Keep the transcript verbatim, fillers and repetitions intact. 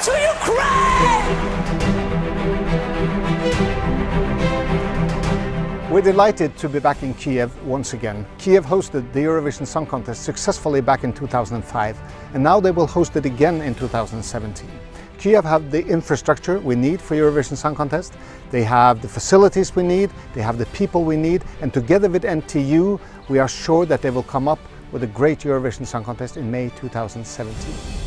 to Ukraine! We're delighted to be back in Kiev once again. Kiev hosted the Eurovision Song Contest successfully back in two thousand five, and now they will host it again in two thousand seventeen. Kiev have the infrastructure we need for Eurovision Song Contest. They have the facilities we need, they have the people we need, and together with N T U, we are sure that they will come up with a great Eurovision Song Contest in May two thousand seventeen.